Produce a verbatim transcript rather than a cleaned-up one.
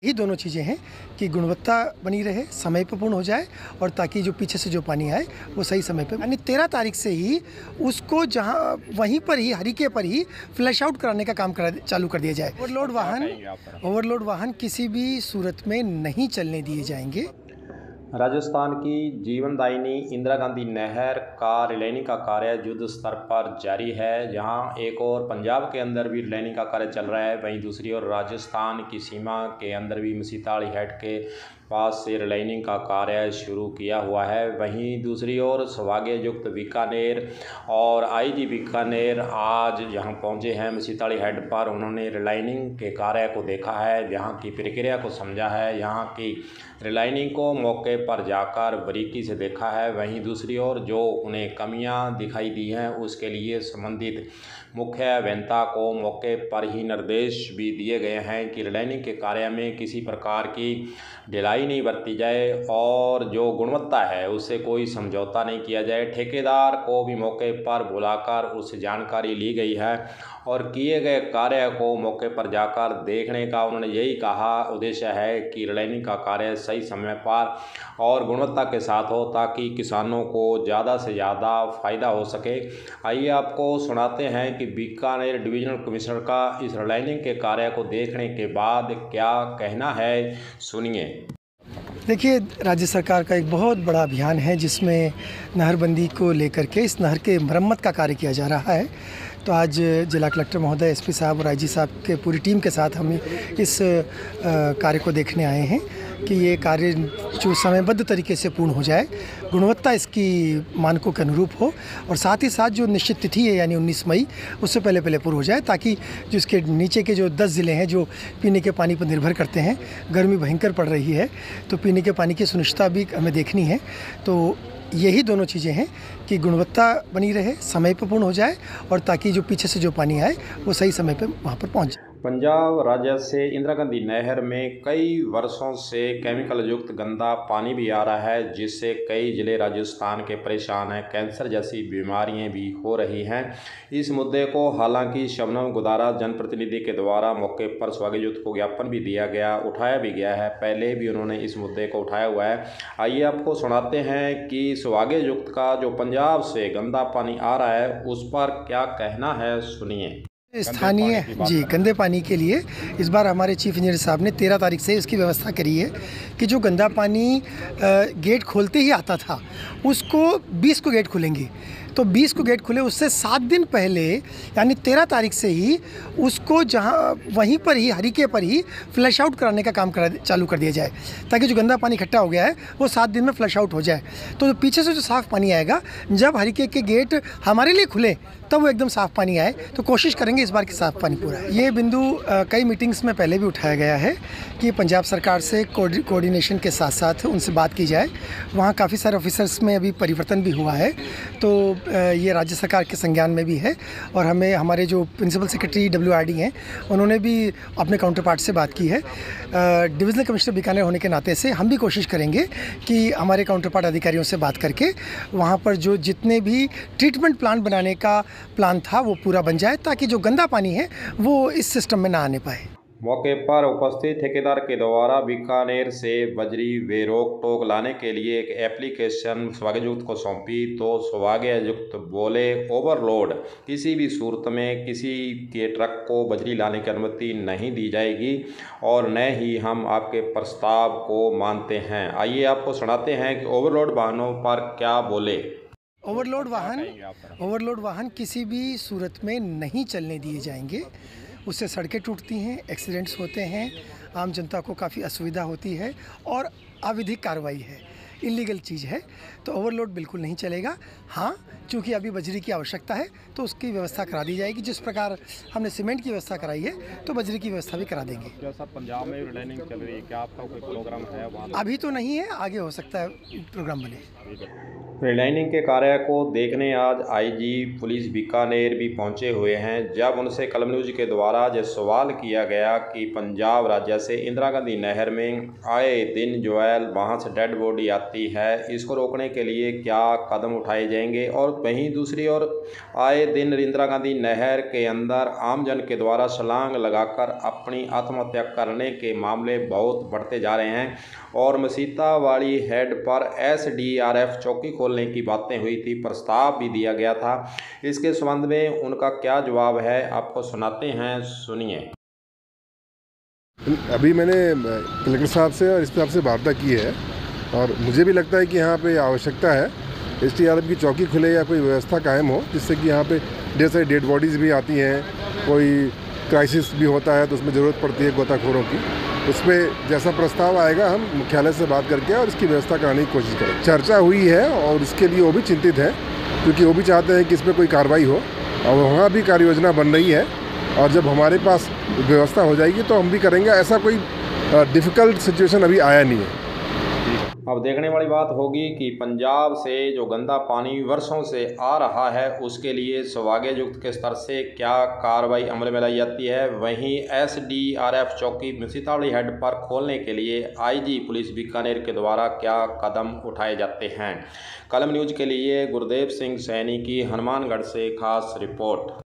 ये दोनों चीज़ें हैं कि गुणवत्ता बनी रहे, समय पर पूर्ण हो जाए और ताकि जो पीछे से जो पानी आए वो सही समय पे, यानी तेरह तारीख से ही उसको जहां वहीं पर ही हरीके पर ही फ्लैश आउट कराने का काम करा चालू कर दिया जाए। ओवरलोड वाहन ओवरलोड वाहन किसी भी सूरत में नहीं चलने दिए जाएंगे। राजस्थान की जीवनदायिनी इंदिरा गांधी नहर का रिलाइनिंग का कार्य युद्ध स्तर पर जारी है। जहां एक और पंजाब के अंदर भी रिलाइनिंग का कार्य चल रहा है, वहीं दूसरी ओर राजस्थान की सीमा के अंदर भी मसीताड़ी हेड के पास से रिलाइनिंग का कार्य शुरू किया हुआ है। वहीं दूसरी ओर सौभाग्ययुक्त बीकानेर और आईजी बीकानेर आज यहाँ पहुँचे हैं मसीताड़ी हेड पर। उन्होंने रिलाइनिंग के कार्य को देखा है, यहाँ की प्रक्रिया को समझा है, यहाँ की रिलाइनिंग को मौके पर जाकर बारीकी से देखा है। वहीं दूसरी ओर जो उन्हें कमियां दिखाई दी हैं उसके लिए संबंधित मुख्य अभियंता को मौके पर ही निर्देश भी दिए गए हैं कि रिलाइनिंग के कार्य में किसी प्रकार की ढिलाई नहीं बरती जाए और जो गुणवत्ता है उससे कोई समझौता नहीं किया जाए। ठेकेदार को भी मौके पर बुलाकर उससे जानकारी ली गई है और किए गए कार्य को मौके पर जाकर देखने का उन्होंने यही कहा उद्देश्य है कि रिलाइनिंग का कार्य सही समय पर और गुणवत्ता के साथ हो ताकि किसानों को ज़्यादा से ज़्यादा फ़ायदा हो सके। आइए आपको सुनाते हैं कि बीकानेर डिविजनल कमिश्नर का इस रिलाइनिंग के कार्य को देखने के बाद क्या कहना है, सुनिए। देखिए, राज्य सरकार का एक बहुत बड़ा अभियान है जिसमें नहरबंदी को लेकर के इस नहर के मरम्मत का कार्य किया जा रहा है। तो आज जिला कलेक्टर महोदय, एसपी साहब और आईजी साहब के पूरी टीम के साथ हम इस कार्य को देखने आए हैं कि ये कार्य जो समयबद्ध तरीके से पूर्ण हो जाए, गुणवत्ता इसकी मानकों के अनुरूप हो और साथ ही साथ जो निश्चित तिथि है यानी उन्नीस मई उससे पहले पहले पूर्ण हो जाए, ताकि जो इसके नीचे के जो दस ज़िले हैं जो पीने के पानी पर निर्भर करते हैं, गर्मी भयंकर पड़ रही है तो पीने के पानी की सुनिश्चितता भी हमें देखनी है। तो यही दोनों चीज़ें हैं कि गुणवत्ता बनी रहे, समय पर पूर्ण हो जाए और ताकि जो पीछे से जो पानी आए वो सही समय पर वहाँ पर पहुँच जाए। पंजाब राज्य से इंदिरा गांधी नहर में कई वर्षों से केमिकल युक्त गंदा पानी भी आ रहा है, जिससे कई जिले राजस्थान के परेशान हैं। कैंसर जैसी बीमारियां भी हो रही हैं। इस मुद्दे को हालांकि शबनम गुदारा जनप्रतिनिधि के द्वारा मौके पर सौभाग्ययुक्त को ज्ञापन भी दिया गया, उठाया भी गया है। पहले भी उन्होंने इस मुद्दे को उठाया हुआ है। आइए आपको सुनाते हैं कि सौभाग्ययुक्त का जो पंजाब से गंदा पानी आ रहा है उस पर क्या कहना है, सुनिए। स्थानीय जी गंदे पानी के लिए इस बार हमारे चीफ इंजीनियर साहब ने तेरह तारीख से इसकी व्यवस्था करी है कि जो गंदा पानी गेट खोलते ही आता था उसको बीस को गेट खुलेंगे, तो बीस को गेट खुले उससे सात दिन पहले यानी तेरह तारीख से ही उसको जहां वहीं पर ही हरीके पर ही फ्लैश आउट कराने का काम करा चालू कर दिया जाए, ताकि जो गंदा पानी इकट्ठा हो गया है वो सात दिन में फ्लैश आउट हो जाए। तो पीछे से जो साफ़ पानी आएगा, जब हरीके के गेट हमारे लिए खुले तब वो एकदम साफ़ पानी आए। तो कोशिश करेंगे इस बार की साफ़ पानी पूरा है। ये बिंदु कई मीटिंग्स में पहले भी उठाया गया है कि पंजाब सरकार से कोऑर्डिनेशन के साथ साथ उनसे बात की जाए। वहाँ काफ़ी सारे ऑफिसर्स में अभी परिवर्तन भी हुआ है, तो ये राज्य सरकार के संज्ञान में भी है और हमें हमारे जो principal secretary W R D हैं उन्होंने भी अपने काउंटर पार्ट से बात की है। डिविजनल कमिश्नर बीकानेर होने के नाते से हम भी कोशिश करेंगे कि हमारे काउंटर पार्ट अधिकारियों से बात करके वहाँ पर जो जितने भी ट्रीटमेंट प्लांट बनाने का प्लान था वो पूरा बन जाए, ताकि जो गंदा पानी है वो इस सिस्टम में ना आने पाए। मौके पर उपस्थित ठेकेदार के द्वारा बीकानेर से बजरी वे रोक टोक लाने के लिए एक एप्लीकेशन सौभाग्ययुक्त को सौंपी, तो सौभाग्ययुक्त बोले ओवरलोड किसी भी सूरत में किसी के ट्रक को बजरी लाने की अनुमति नहीं दी जाएगी और न ही हम आपके प्रस्ताव को मानते हैं। आइए आपको सुनाते हैं कि ओवरलोड वाहनों पर क्या बोले। ओवरलोड वाहन ओवरलोड वाहन किसी भी सूरत में नहीं चलने दिए जाएंगे। उससे सड़कें टूटती हैं, एक्सीडेंट्स होते हैं, आम जनता को काफ़ी असुविधा होती है और अविधिक कार्रवाई है, इलीगल चीज़ है। तो ओवरलोड बिल्कुल नहीं चलेगा। हाँ, चूँकि अभी बजरी की आवश्यकता है तो उसकी व्यवस्था करा दी जाएगी। जिस प्रकार हमने सीमेंट की व्यवस्था कराई है तो बजरी की व्यवस्था भी करा देंगे। जैसा पंजाब में रिलाइनिंग चल रही है, क्या आपका कोई प्रोग्राम है वहाँ? अभी तो नहीं है, आगे हो सकता है प्रोग्राम बने। रिलाइनिंग के कार्य को देखने आज आईजी पुलिस बीकानेर भी पहुंचे हुए हैं। जब उनसे कलम न्यूज के द्वारा जो सवाल किया गया कि पंजाब राज्य से इंदिरा गांधी नहर में आए दिन जो है वहां से डेड बॉडी आती है, इसको रोकने के लिए क्या कदम उठाए जाएंगे, और वहीं दूसरी ओर आए दिन इंदिरा गांधी नहर के अंदर आमजन के द्वारा छलांग लगाकर अपनी आत्महत्या करने के मामले बहुत बढ़ते जा रहे हैं। और मसीता वाली हेड पर एस डी आर एफ चौकी खोलने की बातें हुई थी, प्रस्ताव भी दिया गया था। इसके संबंध में उनका क्या जवाब है, आपको सुनाते हैं, सुनिए। अभी मैंने कलेक्टर साहब से और इस साहब से वार्ता की है और मुझे भी लगता है कि यहाँ पे आवश्यकता है एस टी आर एफ की चौकी खुले या कोई व्यवस्था कायम हो, जिससे कि यहाँ पे ढेर सारी डेड बॉडीज़ भी आती हैं, कोई क्राइसिस भी होता है तो उसमें ज़रूरत पड़ती है गोताखोरों की। उस पर जैसा प्रस्ताव आएगा हम मुख्यालय से बात करके और इसकी व्यवस्था कराने की कोशिश करें। चर्चा हुई है और इसके लिए वो भी चिंतित है, क्योंकि वो भी चाहते हैं कि इस पर कोई कार्रवाई हो, और वहाँ भी कार्य योजना बन रही है और जब हमारे पास व्यवस्था हो जाएगी तो हम भी करेंगे। ऐसा कोई डिफ़िकल्ट सिचुएशन अभी आया नहीं है। अब देखने वाली बात होगी कि पंजाब से जो गंदा पानी वर्षों से आ रहा है उसके लिए सौभाग्ययुक्त के स्तर से क्या कार्रवाई अमल में लाई जाती है। वहीं एस डी आर एफ चौकी मसीतावली हेड पर खोलने के लिए आईजी पुलिस बीकानेर के द्वारा क्या कदम उठाए जाते हैं। कलम न्यूज के लिए गुरदेव सिंह सैनी की हनुमानगढ़ से खास रिपोर्ट।